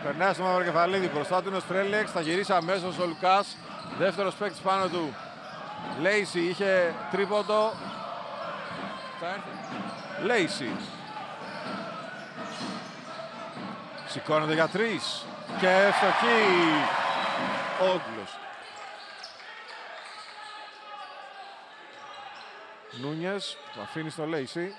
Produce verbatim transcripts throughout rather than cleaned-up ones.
Περνάει στο Μαυροκεφαλίδη, μπροστά του είναι ο Στρέλεξ, θα γυρίσει αμέσως ο Λουκάς. Δεύτερος παίκτης πάνω του. Λέισι είχε τρίποντο. Θα έρθει. Λέισι. Σηκώνεται για τρεις. Και ευστοχή. Όγκλος. Νούνιες, το αφήνει στο Λέισι.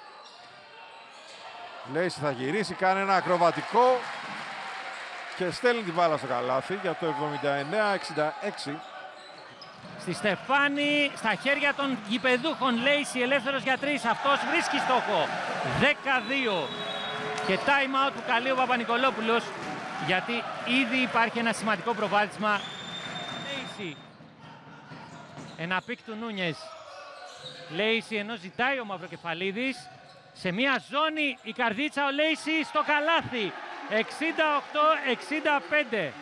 Λέισι θα γυρίσει, κάνει ένα ακροβατικό και στέλνει την μπάλα στο καλάθι για το εβδομήντα εννέα εξήντα έξι. Στη Στεφάνη, στα χέρια των γηπεδούχων, Λέισι ελεύθερος για τρεις, αυτός βρίσκει στόχο. δέκα δύο και time out που καλεί ο Παπα-Νικολόπουλος, γιατί ήδη υπάρχει ένα σημαντικό προβάδισμα. Λέισι, ένα πικ του Νούνιες. Λέισι ενώ ζητάει ο Μαυροκεφαλίδης, σε μια ζώνη η καρδίτσα ο Λέισι στο καλάθι. εξήντα οκτώ εξήντα πέντε.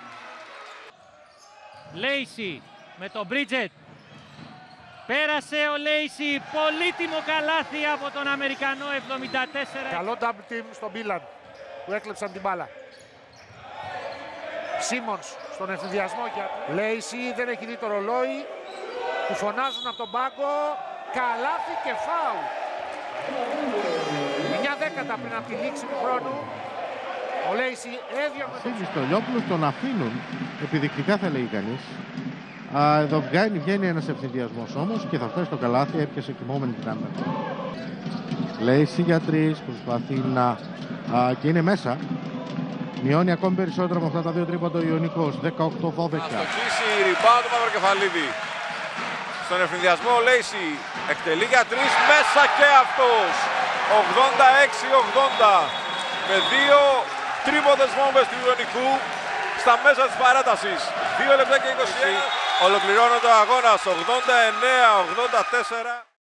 Λέισι με τον Μπρίτζετ. Πέρασε ο Λέισι, πολύτιμο καλάθι από τον Αμερικανό, εβδομήντα τέσσερα. Καλό double team στον Μπίλαν που έκλεψαν την μπάλα. Σίμονς στον ευθυνδιασμό για Λέισι, δεν έχει δει το ρολόι. Του φωνάζουν από τον πάγκο. Καλάθι και φάουλ. εννιά δέκατα πριν από τη λήξη του χρόνου. Ο Λέισι έδιωχνε τον Χριστολιόπουλος, τον αφήνουν επιδεικτικά θα λέει κανείς. Α, εδώ βγαίνει, βγαίνει ένας ευθυνδιασμός όμως και θα φτάσει στο καλάθι, έπιασε κοιμόμενη την άμυνα. Λέισι για τρεις, προσπαθεί να... Α, και είναι μέσα. Μειώνει ακόμη περισσότερο με αυτά τα δύο τρίποντα ο Ιωνικός, δεκαοκτώ δώδεκα. Να στοχίσει η rebound του Μαυροκεφαλίδη. Στον ευθυνδιασμό ο Λέισι εκτελεί για τρεις, μέσα και αυτός. ογδόντα έξι ογδόντα με δύο τρίποντες βόμβες του Ιωνικού στα μέσα της παράτασης. δύο λεπτά και είκοσι ένα. Ολοκληρώνεται ο αγώνας ογδόντα εννέα ογδόντα τέσσερα.